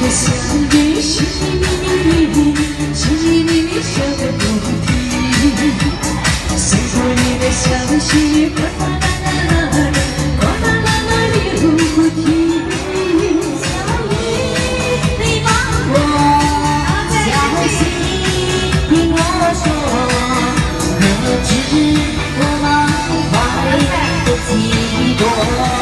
的相遇，淅淅沥沥，淅淅沥沥笑个不停。送出你的消息，哗啦啦啦啦，哗啦啦啦流不停。小雨，你帮我小心听我说，何止我满怀的寂寞。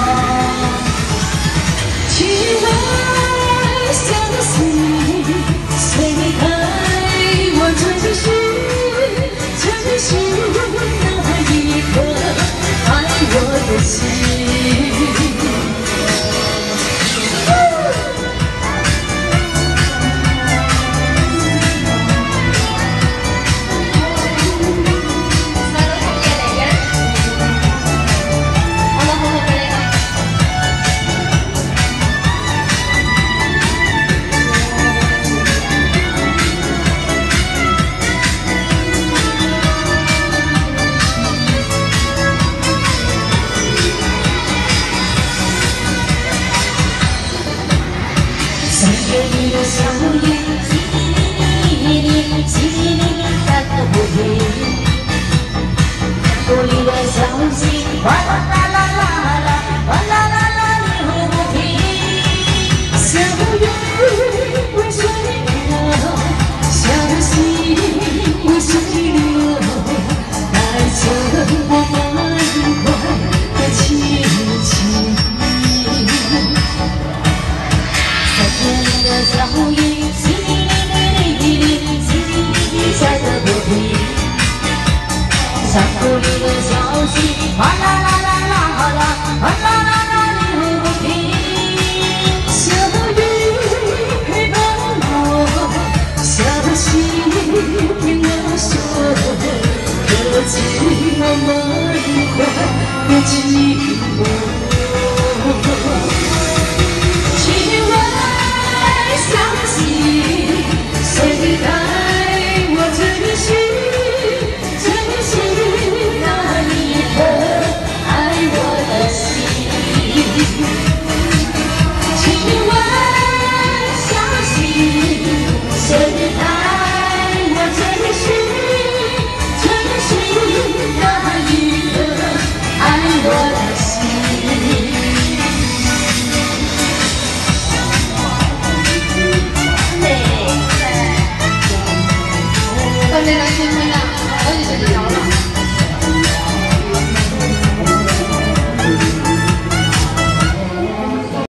情爱相随，随开我真心，真心那一颗爱我的心。随着你的笑语，淅沥沥，淅沥沥，散个不停。鼓里的消息，哗啦啦啦啦啦，哗啦啦啦流不停。小雨为谁流？小溪为谁流？带着我满怀的情情。 你的小雨，淅沥沥沥，淅沥沥下个不停。山谷里的消息，哗啦啦啦啦啦，哗啦啦啦流不停。小雨陪伴我，小溪听我说，可知我满怀的情。